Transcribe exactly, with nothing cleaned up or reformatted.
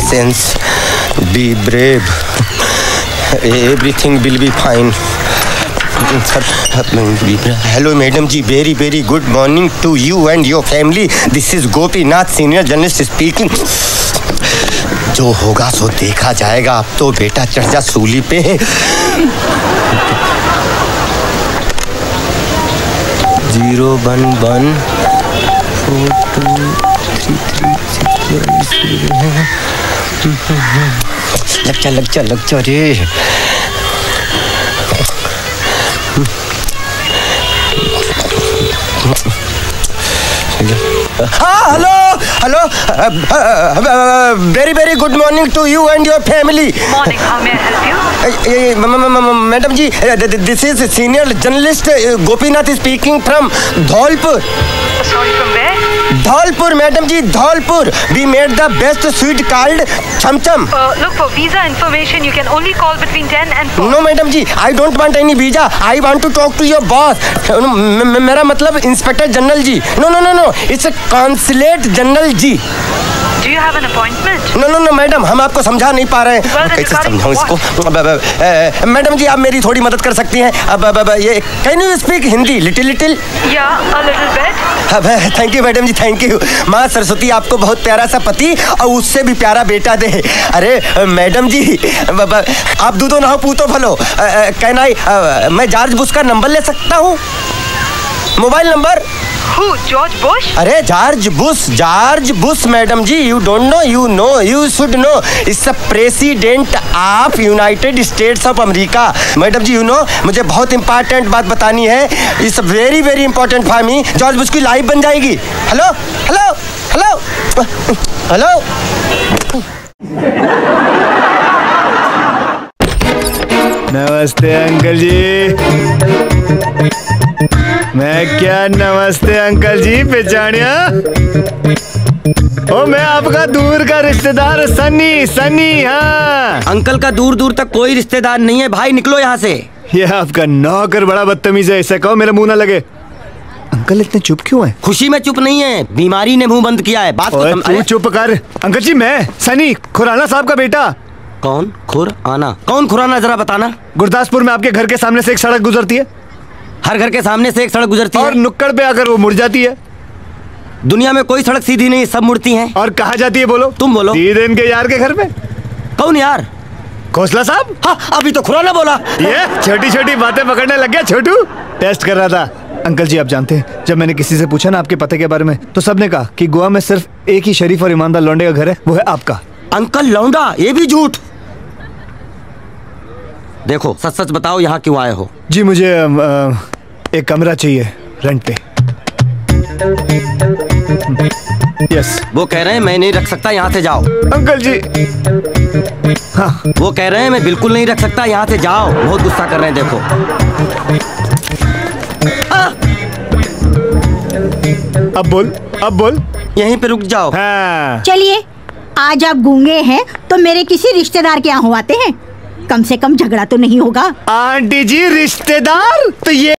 Sense, be brave, everything will be fine. Hello madam ji, very very good morning to you and your family. This is Gopinath, senior journalist speaking. जो होगा सो देखा जाएगा। अब तो बेटा चढ़ जा सूली पे। Zero one one four two three three six. लग जा लग जा लग जा रे। हाँ, hello hello, very very good morning to you and your family. Morning, how may I help you? Madam ji, this is senior journalist Gopinath speaking from Dholpur. Sorry, from where? Dholpur madam ji, Dholpur. We made the best sweet called Chhamchham. Look, for visa information you can only call between ten and four. No madam ji, I don't want any visa. I want to talk to your boss. मेरा मतलब inspector general ji. No no no no, it's a consulate general ji. Do you have an appointment? No no no madam, हम आपको समझा नहीं पा रहे हैं। Well, कैसे समझाऊं इसको? मैडम जी, आप मेरी थोड़ी मदद कर सकती हैं। अब अब ये can you speak Hindi little little? Yeah, a little bit. Thank you madam ji, thank you. माँ सरस्वती आपको बहुत प्यारा सा पति और उससे भी प्यारा बेटा दे। अरे मैडम जी, आप दूधो ना हो पूतो फलो। कैन आई, मैं जॉर्ज बुश का नंबर ले सकता हूँ? Mobile number? Who? George Bush? अरे George Bush, George Bush madam ji. You don't know, you know, you should know. It's a president of United States of America. Madam ji, you know, मुझे बहुत important बात बतानी है। It's very very important for me. George Bush की life बन जाएगी। Hello hello hello hello. नमस्ते uncle ji. मैं क्या नमस्ते अंकल जी, पहचानिया? ओ मैं आपका दूर का रिश्तेदार सनी, सनी। हाँ अंकल का दूर दूर तक कोई रिश्तेदार नहीं है भाई, निकलो यहाँ से। ये आपका नौकर बड़ा बदतमीज है, इसे कहो मेरा मुंह ना लगे। अंकल इतने चुप क्यों हैं? खुशी में चुप नहीं है, बीमारी ने मुंह बंद किया है। बात को सम... तू चुप कर। अंकल जी, मैं सनी, खुराना साहब का बेटा। कौन खुराना? कौन खुराना, जरा बताना। गुरदासपुर में आपके घर के सामने से एक सड़क गुजरती है। हर घर के सामने से एक सड़क गुजरती और है, और नुक्कड़ पे आकर वो मुड़ जाती है। दुनिया में कोई सड़क सीधी नहीं, सब मुड़ती हैं। और कहाँ जाती है बोलो? तुम बोलो। सीधे इनके यार के घर पे। कौन यार? खोसला साहब। हाँ, अभी तो खुराना बोला। ये छोटी छोटी बातें पकड़ने लग गया छोटू। टेस्ट कर रहा था। अंकल जी, आप जानते हैं, जब मैंने किसी से पूछा ना आपके पते के बारे में, तो सबने कहा कि गोवा में सिर्फ एक ही शरीफ और ईमानदार लौंडे का घर है, वो है आपका। अंकल लौंडा, ये भी झूठ। देखो, सच सच बताओ, यहाँ क्यों आए हो? जी मुझे आ, एक कमरा चाहिए रेंट पे। यस। वो कह रहे हैं मैं नहीं रख सकता, यहाँ से जाओ। अंकल जी। हाँ। वो कह रहे हैं मैं बिल्कुल नहीं रख सकता, यहाँ से जाओ। बहुत गुस्सा कर रहे हैं, देखो। हाँ। अब बोल, अब बोल। यहीं पे रुक जाओ। हाँ। चलिए, आज आप गूंगे हैं तो मेरे किसी रिश्तेदार के यहाँ आते हैं, कम से कम झगड़ा तो नहीं होगा। आंटी जी, रिश्तेदार तो ये